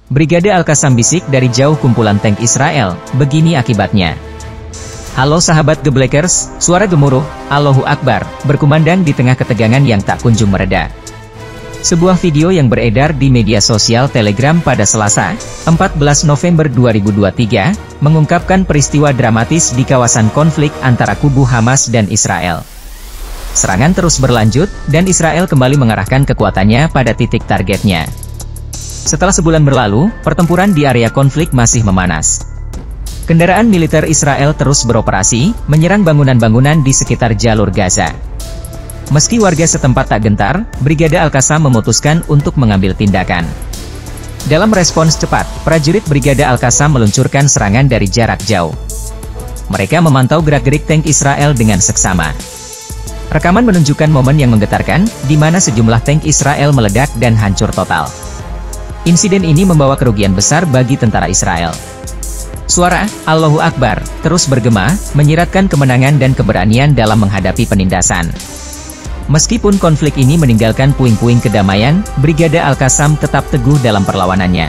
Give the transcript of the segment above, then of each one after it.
Brigade Al-Qassam bisik dari jauh kumpulan tank Israel, begini akibatnya. Halo sahabat Geblekers, suara gemuruh, Allahu Akbar, berkumandang di tengah ketegangan yang tak kunjung mereda. Sebuah video yang beredar di media sosial Telegram pada Selasa, 14 November 2023, mengungkapkan peristiwa dramatis di kawasan konflik antara kubu Hamas dan Israel. Serangan terus berlanjut, dan Israel kembali mengarahkan kekuatannya pada titik targetnya. Setelah sebulan berlalu, pertempuran di area konflik masih memanas. Kendaraan militer Israel terus beroperasi, menyerang bangunan-bangunan di sekitar jalur Gaza. Meski warga setempat tak gentar, Brigade Al-Qassam memutuskan untuk mengambil tindakan. Dalam respons cepat, prajurit Brigade Al-Qassam meluncurkan serangan dari jarak jauh. Mereka memantau gerak-gerik tank Israel dengan seksama. Rekaman menunjukkan momen yang menggetarkan, di mana sejumlah tank Israel meledak dan hancur total. Insiden ini membawa kerugian besar bagi tentara Israel. Suara Allahu Akbar terus bergema, menyiratkan kemenangan dan keberanian dalam menghadapi penindasan. Meskipun konflik ini meninggalkan puing-puing kedamaian, Brigade Al-Qassam tetap teguh dalam perlawanannya.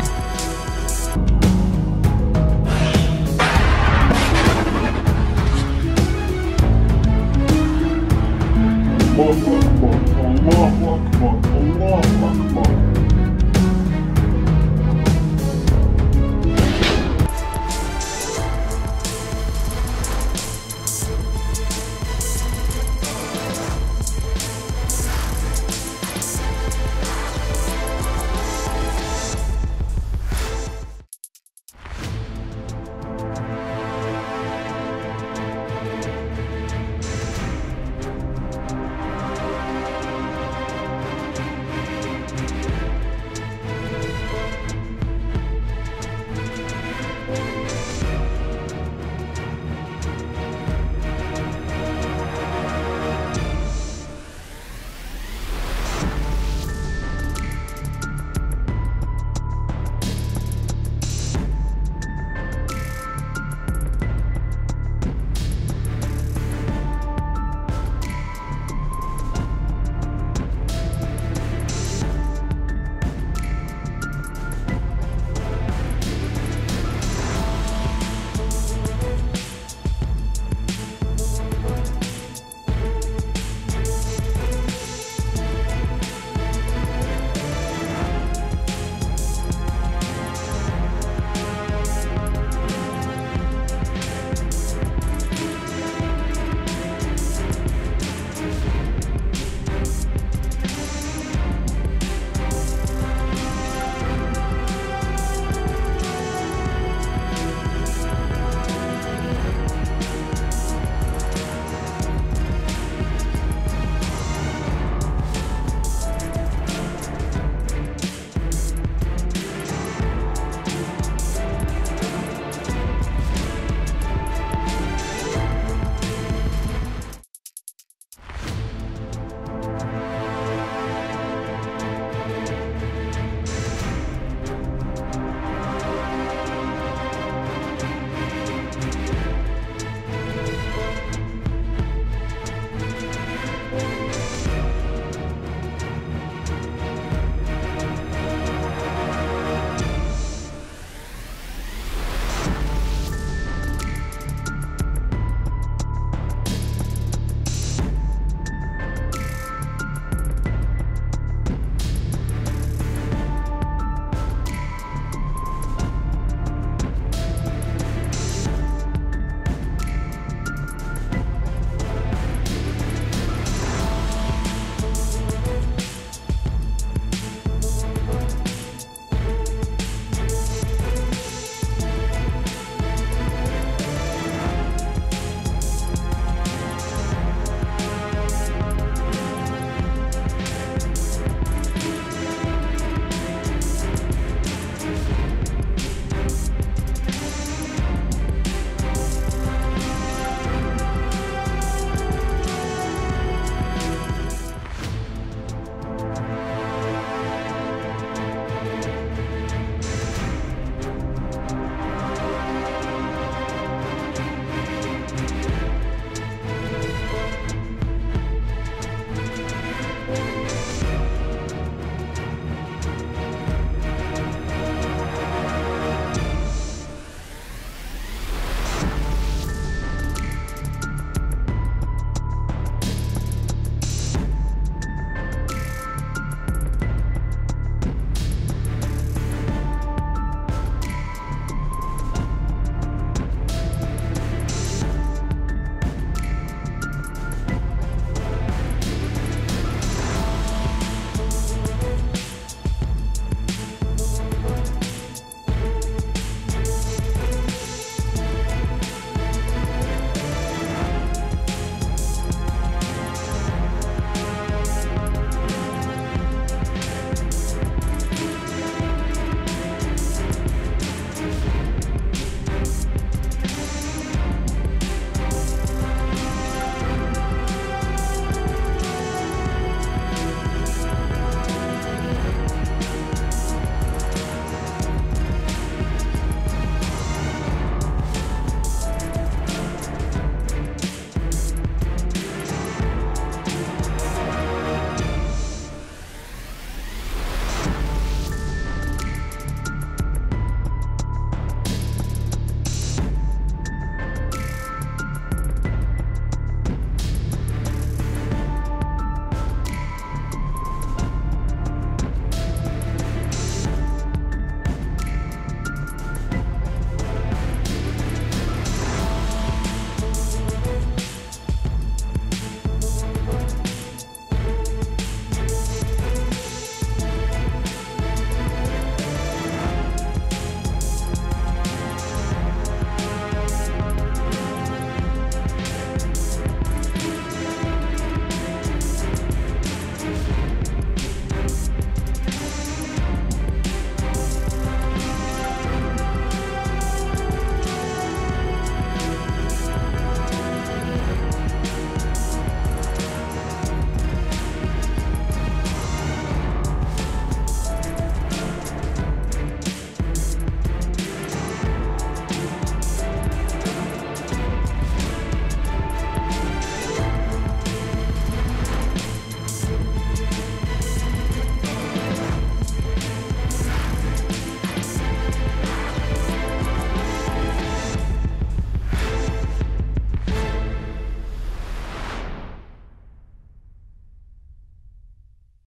Allahu Akbar, Allahu Akbar, Allahu Akbar.